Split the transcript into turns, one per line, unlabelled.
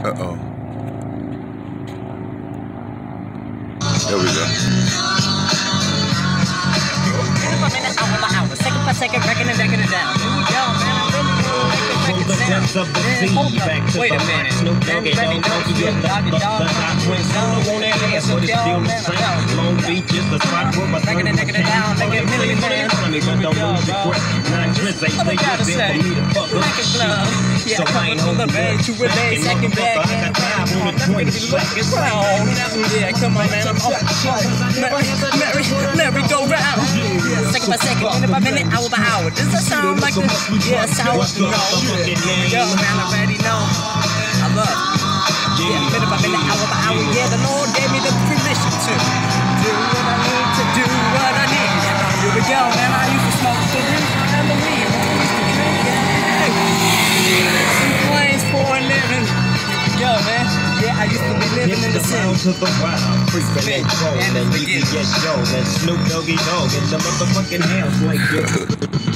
Uh-oh. There we go.
Second by second, wrecking and decking it down. Here we go, man. I'm really wait a minute. Snoop Dogg,
Long Beach is the spot where my
wrecking and decking it down. Make it million, man.
But don't lose your grip. 9 tricks ain't
What I gotta say? Yeah, coming from the bay to a day, second bag, man. I'm never gonna be looking proud. Yeah, come on, man. I'm merry go round. Second by second, minute by minute, hour by hour. Does that sound like this? Yeah, sound no. Yo, man, I already know. I love. Yeah, minute by minute, hour by hour. Yeah, the Lord gave me the permission to do what I need to do what I need. Here we go, man. I used to smoke the weed and the weed. Planes for a living. Yo, man. Yeah, I used to be living in the city.
To the wild, freaking and cold, and you can get Joe, and Snoop Doggy Dogg, and the motherfucking house like this.